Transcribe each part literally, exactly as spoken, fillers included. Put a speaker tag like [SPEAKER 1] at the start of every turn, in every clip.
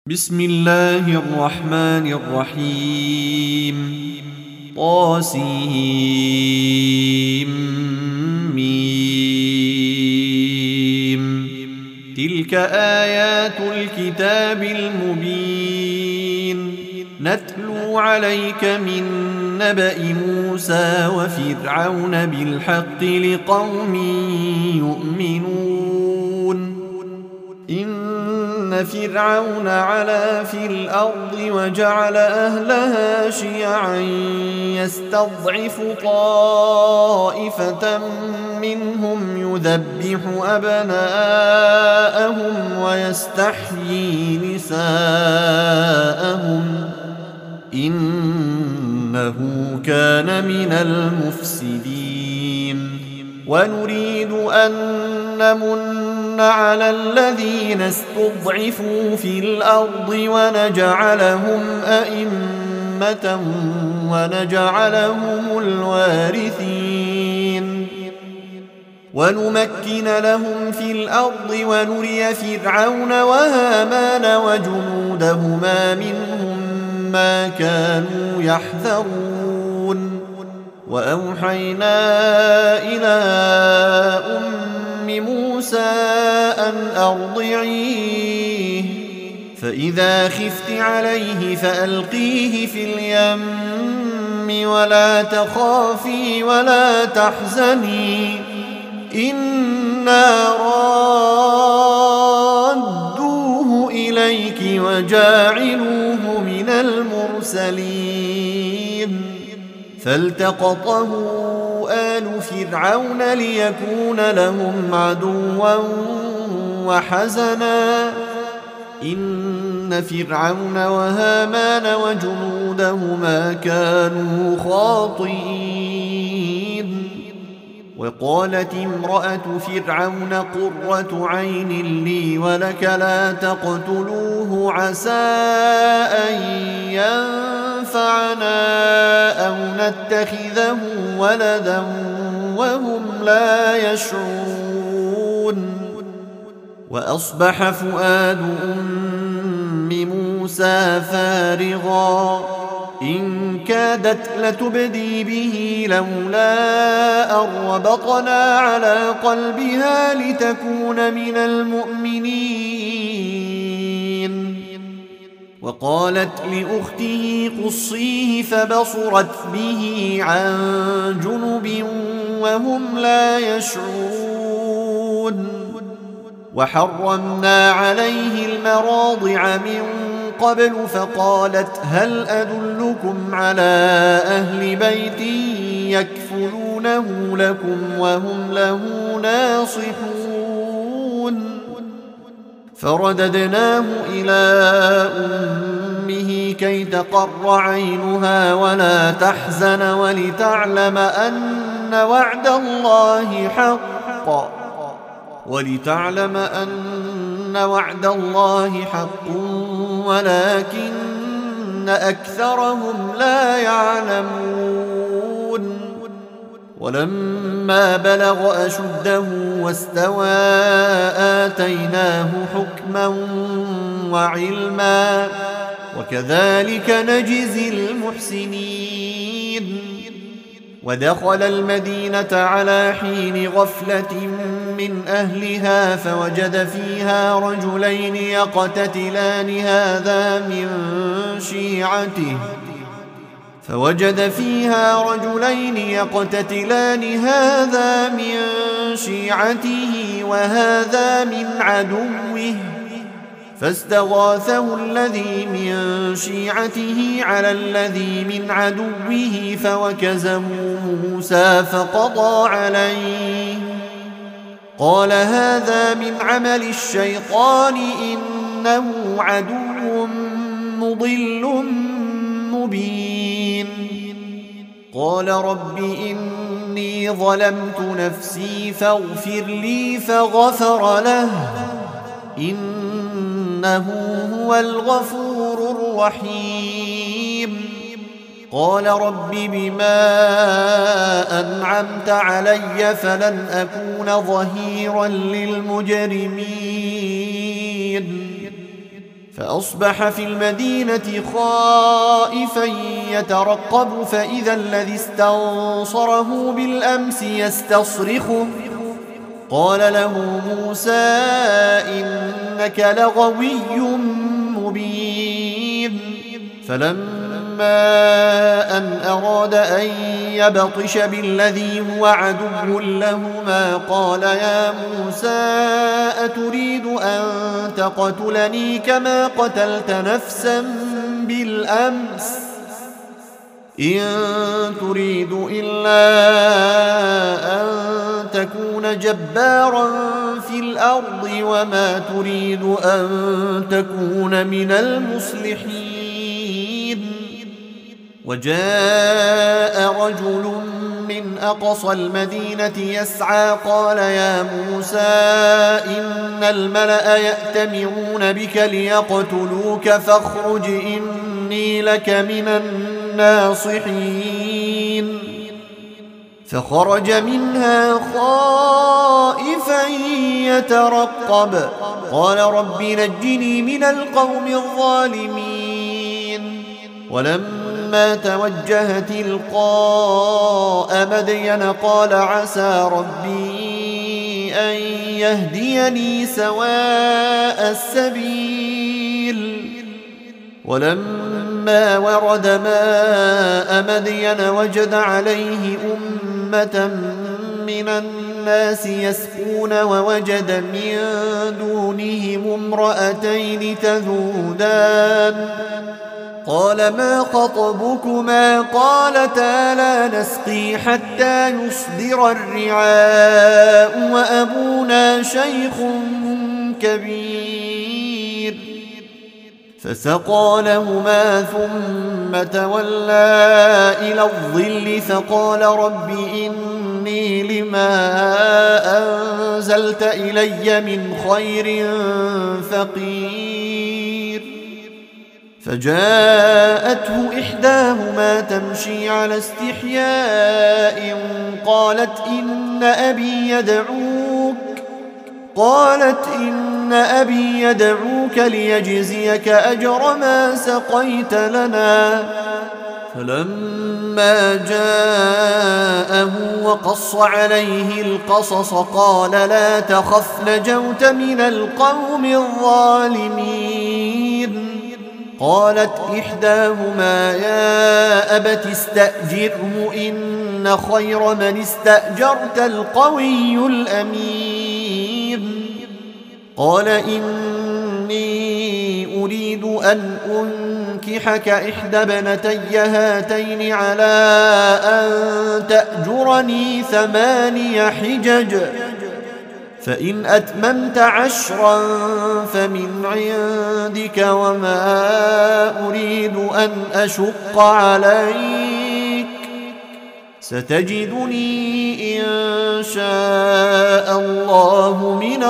[SPEAKER 1] بسم الله الرحمن الرحيم طاسيم ميم تلك آيات الكتاب المبين نتلو عليك من نبأ موسى وفرعون بالحق لقوم يؤمنون إن فرعون علا في الأرض وجعل أهلها شيعا يستضعف طائفة منهم يذبح أبناءهم ويستحيي نساءهم إنه كان من المفسدين ونريد أن نمن على الذين استضعفوا في الأرض ونجعلهم أئمة ونجعلهم الوارثين ونمكن لهم في الأرض ونري فرعون وهامان وجنودهما منهم ما كانوا يحذرون وأوحينا إلى أم موسى أن أرضعيه فإذا خفت عليه فألقيه في اليم ولا تخافي ولا تحزني إنا رادوه إليك وجاعلوه من المرسلين فالتقطه آل فرعون ليكون لهم عدوا وحزنا إن فرعون وهامان وجنودهما كانوا خاطئين وقالت امرأة فرعون قرة عين لي ولك لا تقتلوه عسى أن ينفعنا أو نتخذه ولدا وهم لا يشعرون وأصبح فؤاد أم موسى فارغا إن كادت لتبدي به لولا أن ربطنا على قلبها لتكون من المؤمنين وقالت لأخته قصيه فبصرت به عن جنب وهم لا يشعرون وحرمنا عليه المراضع من قبل فقالت هل أدلكم على أهل بيت يكفلونه لكم وهم له ناصحون فرددناه إلى أمه كي تقر عينها ولا تحزن ولتعلم أن وعد الله حق ولتعلم أن وعد الله حق ولكن أكثرهم لا يعلمون ولما بلغ أشده واستوى آتيناه حكما وعلما وكذلك نجزي المحسنين ودخل المدينة على حين غفلة من أهلها فوجد فيها رجلين يقتتلان هذا من شيعته فوجد فيها رجلين يقتتلان هذا من شيعته وهذا من عدوه فاستغاثه الذي من شيعته على الذي من عدوه فوكزه موسى فقضى عليه قال هذا من عمل الشيطان إنه عدو مضل مبين قال رب إني ظلمت نفسي فاغفر لي فغفر له إنه هو الغفور الرحيم قال رب بما أنعمت علي فلن أكون ظهيرا للمجرمين فأصبح في المدينة خائفا يترقب فإذا الذي استنصره بالأمس يستصرخه قال له موسى إنك لغوي مبين فلما أن أراد أن يبطش بالذي هو عدو لهما قال يا موسى أتريد أن تقتلني كما قتلت نفسا بالأمس إن تريد إلا أن تكون جبارا في الأرض وما تريد أن تكون من المصلحين وجاء رجل من أقصى المدينة يسعى قال يا موسى إن الملأ يأتمرون بك ليقتلوك فاخرج إني لك من الناصحين فخرج منها خائفا يترقب قال رب نجني من القوم الظالمين ولما توجه تلقاء مدين قال عسى ربي أن يهديني سواء السبيل ولما ورد ماء مدين وجد عليه أمة من الناس يسقون ووجد من دونهم امرأتين تذودان قال ما خطبكما قالتا لا نسقي حتى يصدر الرعاء وأبونا شيخ كبير فسقى لهما ثم تولى إلى الظل فقال رب إني لما أنزلت إلي من خير فقير فجاءته إحداهما تمشي على استحياء قالت إن أبي يدعوك قالت إن أبي يدعوك ليجزيك أجر ما سقيت لنا فلما جاءه وقص عليه القصص قال لا تخف نجوت من القوم الظالمين قالت إحداهما يا أبت استأجره إن خير من استأجرت القوي الأمين قال إني أريد أن أنكحك إحدى ابنتي هاتين على أن تأجرني ثماني حجج فإن أتممت عشرا فمن عندك وما أريد أن أشق عليك ستجدني إن شاء الله من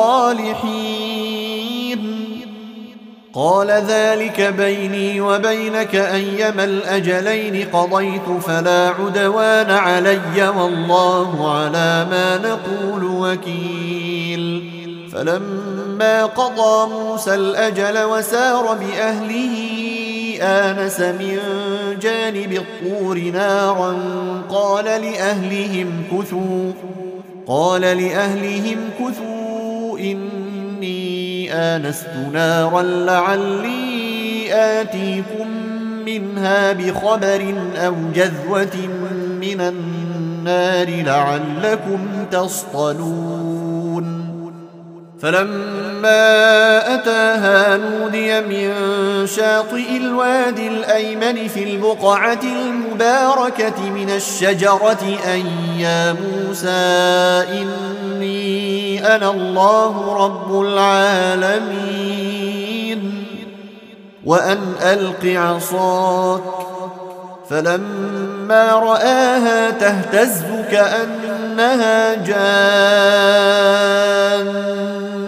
[SPEAKER 1] الصالحين قال ذلك بيني وبينك أيما الأجلين قضيت فلا عدوان علي والله على ما نقول وكيل فلما قضى موسى الأجل وسار بأهله آنس من جانب الطور نارا قال لأهلهم كثوا قال لأهلهم كثوا إني آنست نارا لعلي آتيكم منها بخبر أو جذوة من النار لعلكم تصطلون فلما أتاها نودي من شاطئ الوادي الأيمن في البقعة المباركة من الشجرة أن يا موسى إني أنا الله رب العالمين وأن ألق عصاك فلما رآها تهتز كأنها جان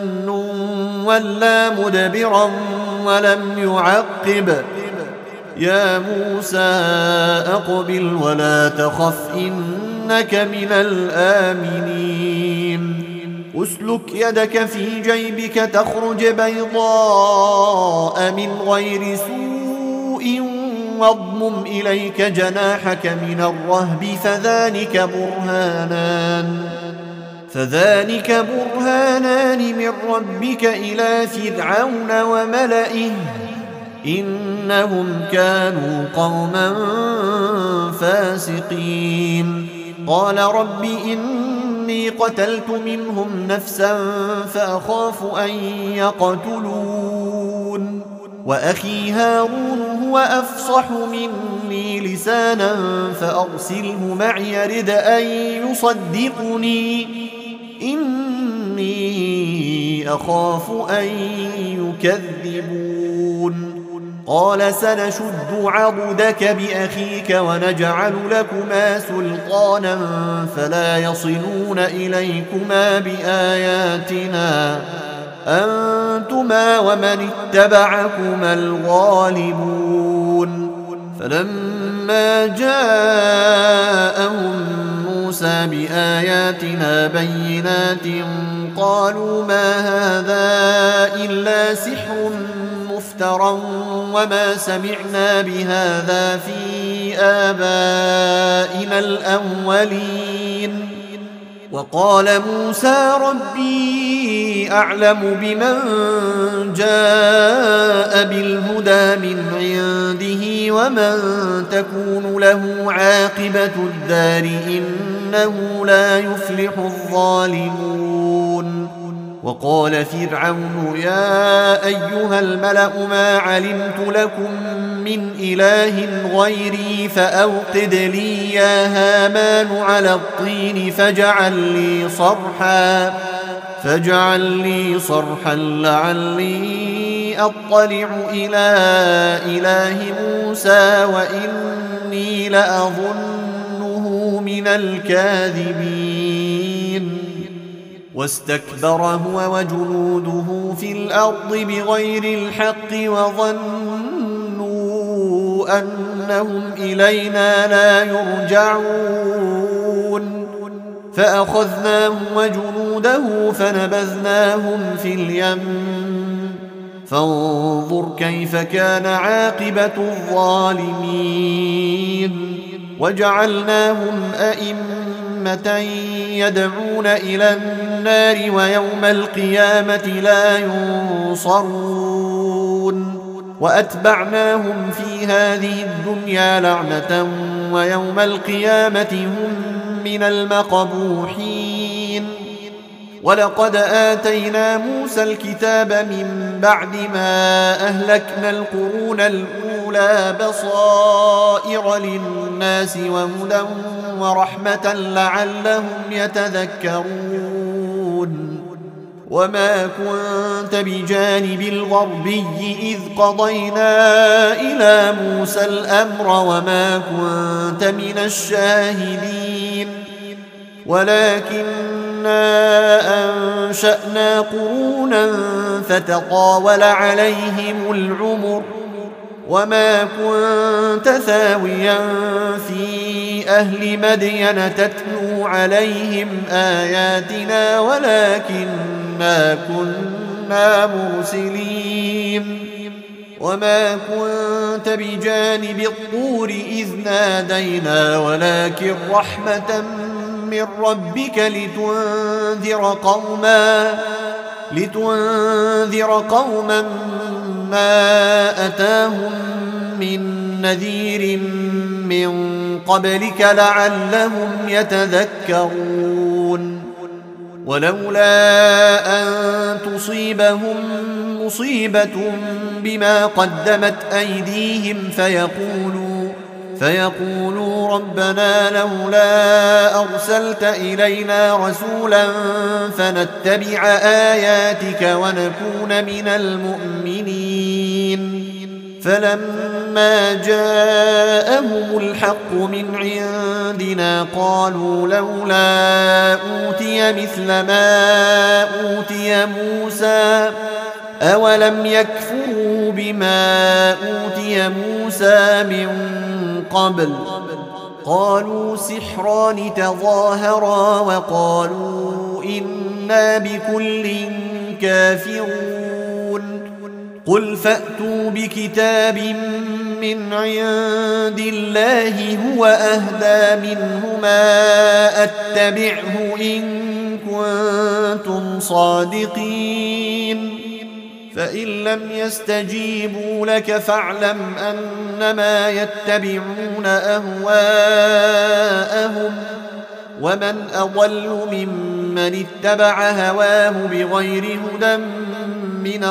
[SPEAKER 1] ولا مدبرا ولم يعقب يا موسى أقبل ولا تخف إنك من الآمنين أسلك يدك في جيبك تخرج بيضاء من غير سوء واضمم إليك جناحك من الرهب فذلك برهانان فذلك برهانان من ربك إلى فرعون وملئه إنهم كانوا قوما فاسقين قال رب إني قتلت منهم نفسا فأخاف أن يقتلون وأخي هارون هو أفصح مني لسانا فأرسله معي يرد أن يصدقني إني أخاف أن يكذبون قال سنشد عضدك بأخيك ونجعل لكما سلطانا فلا يصلون إليكما بآياتنا أنتما ومن اتبعكما الغالبون فلما جاءهم موسى بآياتنا بينات قالوا ما هذا إلا سحر مفترى وما سمعنا بهذا في آبائنا الأولين وقال موسى ربي أعلم بمن جاء بالهدى من عنده ومن تكون له عاقبة الدار إنه لا يفلح الظالمون وقال فرعون يا أيها الملأ ما علمت لكم من إله غيري فأوقد لي يا هامان على الطين فاجعل لي صرحا فاجعل لي صرحا لعلي أطلع إلى إله موسى وإني لأظنه من الكاذبين واستكبر هو وجنوده في الأرض بغير الحق وظنوا أنهم إلينا لا يرجعون فأخذناه وجنوده فنبذناهم في اليم فانظر كيف كان عاقبة الظالمين وجعلناهم أئمة يدعون إلى النار ويوم القيامة لا ينصرون وأتبعناهم في هذه الدنيا لعنة ويوم القيامة هم من المقبوحين ولقد آتينا موسى الكتاب من بعد ما أهلكنا القرون الأولى بصائر للناس وهدى ورحمة لعلهم يتذكرون وما كنت بجانب الغربي إذ قضينا إلى موسى الأمر وما كنت من الشاهدين ولكننا أنشأنا قرونا فتطاول عليهم العمر وما كنت ثاويا في أهل مدين تتلو عليهم آياتنا ولكننا كنا مرسلين وما كنت بجانب الطور إذ نادينا ولكن رحمة من ربك لتنذر قوما لتنذر قوما ما أتاهم من نذير من قبلك لعلهم يتذكرون ولولا أن تصيبهم مصيبة بما قدمت أيديهم فيقولوا فيقولوا ربنا لولا أرسلت إلينا رسولا فنتبع آياتك ونكون من المؤمنين فلما جاءهم الحق من عندنا قالوا لولا أوتي مثل ما أوتي موسى أولم يكفروا بما أوتي موسى من قبل قالوا سحران تظاهرا وقالوا إنا بكل كافرون قل فأتوا بكتاب من عند الله هو أهدى منهما أتبعه إن كنتم صادقين فإن لم يستجيبوا لك فاعلم أنما يتبعون أهواءهم ومن أضل ممن اتبع هواه بغير هدى من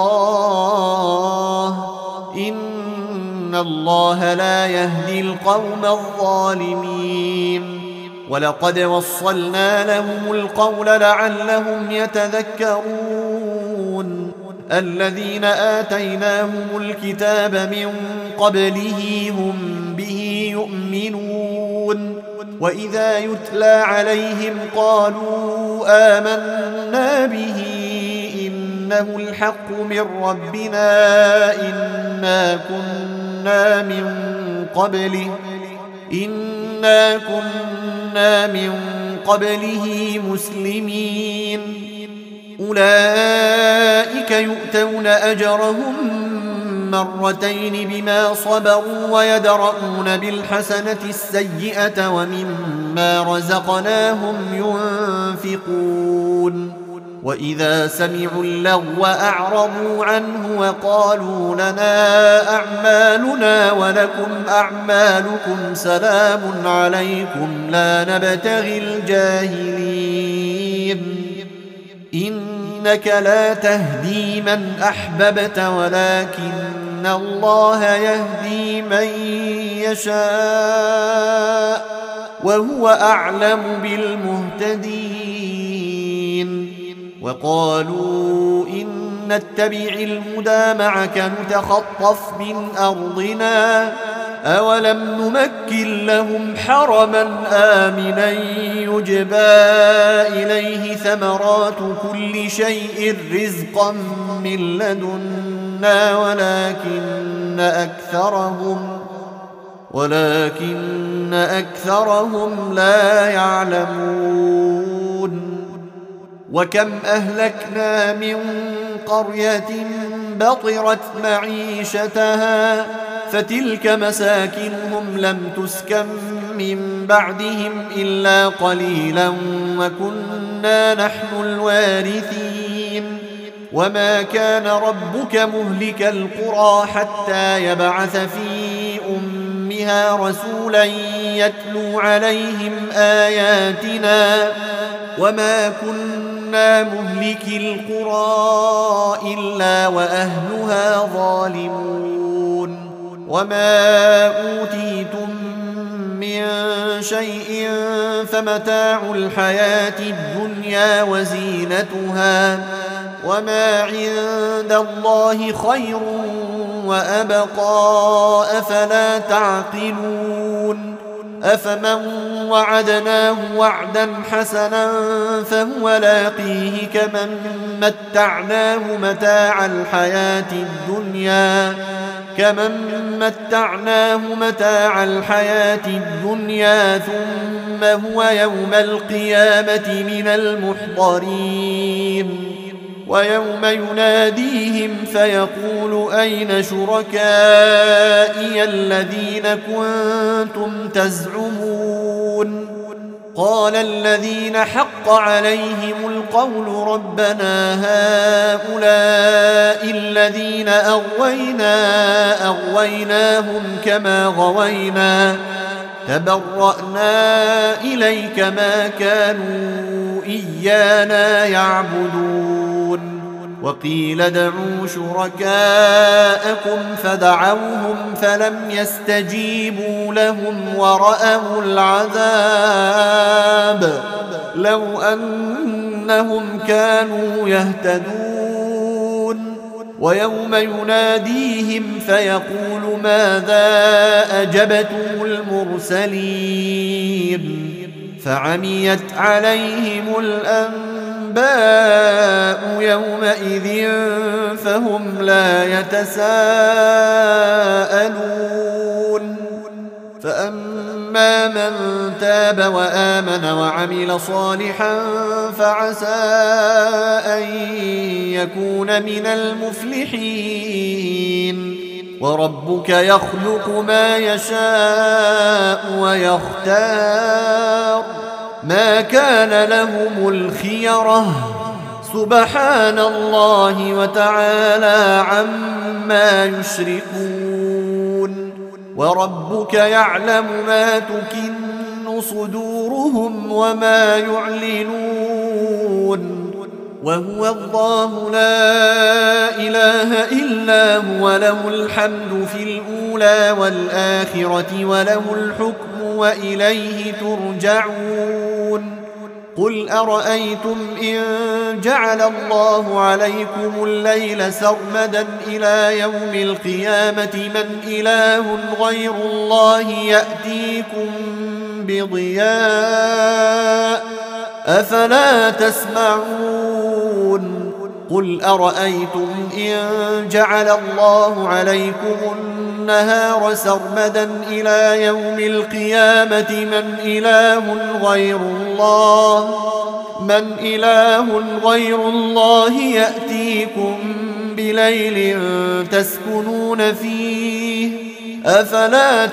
[SPEAKER 1] الله إن الله لا يهدي القوم الظالمين ولقد وصلنا لهم القول لعلهم يتذكرون الذين آتيناهم الكتاب من قبله هم به يؤمنون وإذا يتلى عليهم قالوا آمنا به إنه الحق من ربنا إنا كنا من قبله إنا كنا من قبله مسلمين أولئك يؤتون أجرهم مرتين بما صبروا ويدرؤون بالحسنة السيئة ومما رزقناهم ينفقون وإذا سمعوا اللغو أعرضوا عنه وقالوا لنا أعمالنا ولكم أعمالكم سلام عليكم لا نبتغي الجاهلين إنك لا تهدي من أحببت ولكن الله يهدي من يشاء وهو أعلم بالمهتدين وقالوا إن نتبع الهدى معك نتخطف من أرضنا أولم نمكن لهم حرما آمنا يجبى إليه ثمرات كل شيء رزقا من لدنا ولكن أكثرهم ولكن أكثرهم لا يعلمون وكم أهلكنا من قرية بطرت معيشتها فتلك مساكنهم لم تسكن من بعدهم إلا قليلا وكنا نحن الوارثين وما كان ربك مهلك القرى حتى يبعث في أمها رسولا يتلو عليهم آياتنا وما كنا مهلك القرى إلا وأهلها ظالمون وما أوتيتم من شيء فمتاع الحياة الدنيا وزينتها وما عند الله خير وأبقى أفلا تعقلون أفمن وعدناه وعدا حسنا فهو لاقيه كمن متعناه متاع الحياة الدنيا كمن متعناه متاع الحياة الدنيا ثم هو يوم القيامة من المحضرين ويوم يناديهم فيقول أين شركائي الذين كنتم تزعمون قال الذين حق عليهم القول ربنا هؤلاء الذين أغوينا أغويناهم كما غوينا تبرأنا إليك ما كانوا إيانا يعبدون وقيل ادعوا شركاءكم فدعوهم فلم يستجيبوا لهم ورأوا العذاب لو أنهم كانوا يهتدون ويوم يناديهم فيقول ماذا أجبتم المرسلين فعميت عليهم الأنباء يومئذ فهم لا يتساءلون فأما من تاب وآمن وعمل صالحا فعسى أن يكون من المفلحين. وربك يخلق ما يشاء ويختار ما كان لهم الخيرة سبحان الله وتعالى عما يشركون. وربك يعلم ما تكن صدورهم وما يعلنون وهو الله لا إله إلا هو له الحمد في الأولى والآخرة وله الحكم وإليه ترجعون. قل أرأيتم إن جعل الله عليكم الليل سرمدا إلى يوم القيامة من إله غير الله يأتيكم بضياء أفلا تسمعون. قل أرأيتم إن جعل الله عليكم النهار سرمدا إلى يوم القيامة من إله غير الله من إله غير الله يأتيكم بليل تسكنون فيه أفلا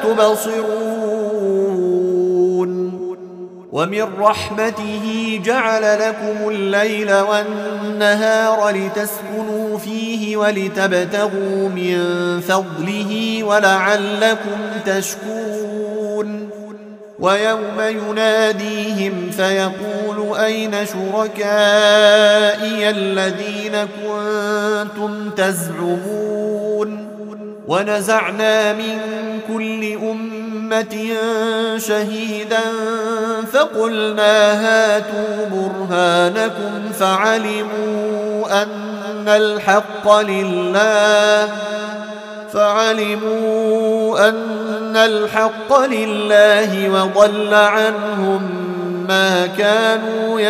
[SPEAKER 1] تبصرون. ومن رحمته جعل لكم الليل والنهار لتسكنوا فيه ولتبتغوا من فضله ولعلكم تشكرون. ويوم يناديهم فيقول أين شركائي الذين كنتم تزعمون. ونزعنا من كل أمة شهيدا فقلنا هاتوا برهانكم فعلموا أن الحق لله فعلموا أن الحق لله وضل عنهم ما كانوا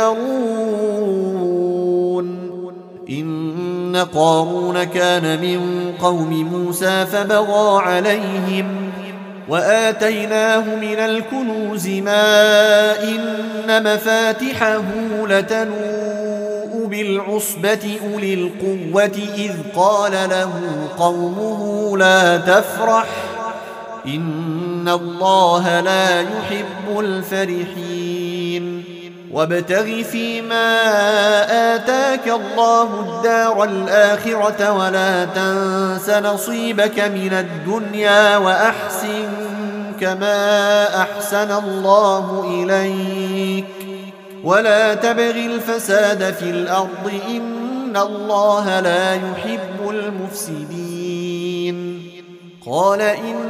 [SPEAKER 1] يفترون. إن قارون كان من قوم موسى فبغى عليهم وآتيناه من الكنوز ما إن مفاتحه لتنوء بالعصبة أولي القوة إذ قال له قومه لا تفرح إن الله لا يحب الفرحين. وابتغ فيما آتاك الله الدار الآخرة ولا تنس نصيبك من الدنيا وأحسن كما أحسن الله إليك ولا تبغ الفساد في الأرض إن الله لا يحب المفسدين. قال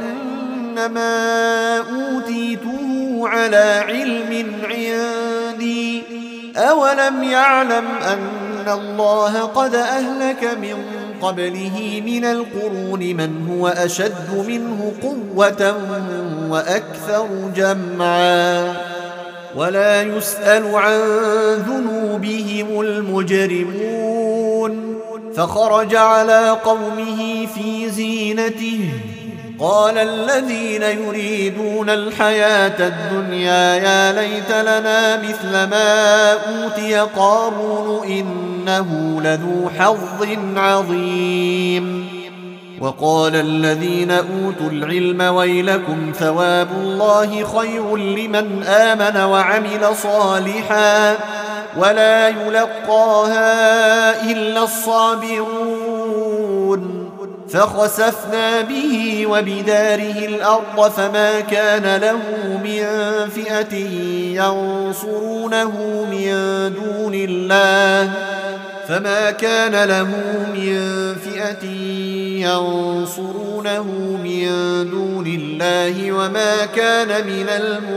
[SPEAKER 1] إنما أوتيته على علم عندي أولم يعلم أن الله قد أهلك من قبله من القرون من هو أشد منه قوة وأكثر جمعا ولا يسأل عن ذنوبهم المجرمون. فخرج على قومه في زينته قال الذين يريدون الحياة الدنيا يا ليت لنا مثل ما أوتي قارون إنه لذو حظ عظيم. وقال الذين أوتوا العلم ويلكم ثواب الله خير لمن آمن وعمل صالحا ولا يلقاها إلا الصابرون. فخسفنا به وبداره الأرض فما كان له من فئة ينصرونه من دون الله فما كان له من فئة ينصرونه من دون الله وما كان من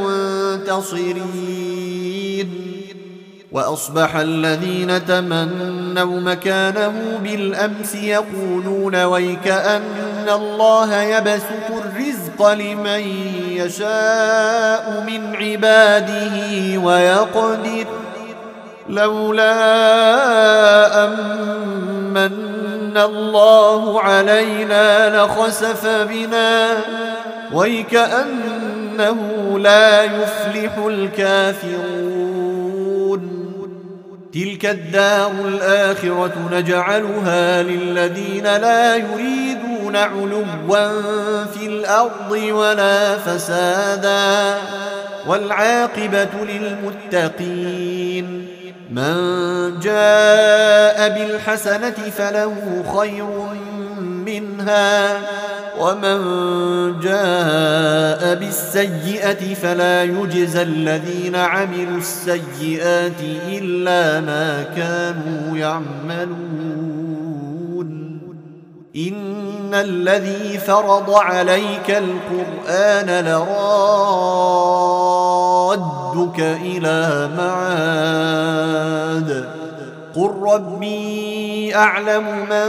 [SPEAKER 1] المنتصرين. وأصبح الذين تمنوا مكانه بالأمس يقولون ويكأن الله يبسط الرزق لمن يشاء من عباده ويقدر لولا أمن الله علينا لخسف بنا ويكأنه لا يفلح الكافرون. تلك الدار الآخرة نجعلها للذين لا يريدون علوا في الأرض ولا فسادا والعاقبة للمتقين. من جاء بالحسنة فله خير منها ومن جاء بالسيئة فلا يجزى الذين عملوا السيئات إلا ما كانوا يعملون. إن الذي فرض عليك القرآن لرادك إلى معاد قل ربي أعلم من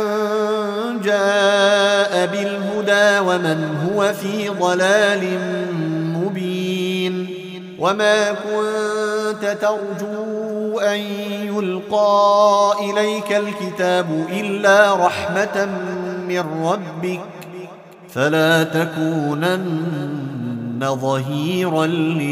[SPEAKER 1] جاء بالهدى ومن هو في ضلال مبين. وما كنت ترجو أن يلقى إليك الكتاب إلا رحمة من ربك فلا تكونن ظهيرا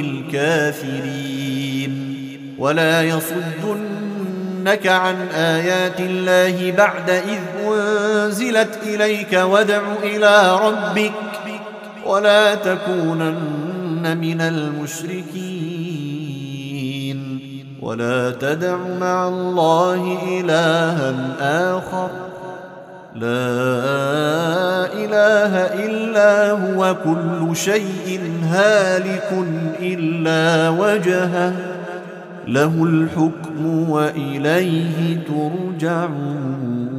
[SPEAKER 1] للكافرين. ولا يصدنك عن آيات الله بعد إذ أنزلت إليك وادع إلى ربك ولا تكونن من المشركين. ولا تدع مع الله إلها آخر لا إله إلا هو كل شيء هالك إلا وجهه له الحكم وإليه ترجعون.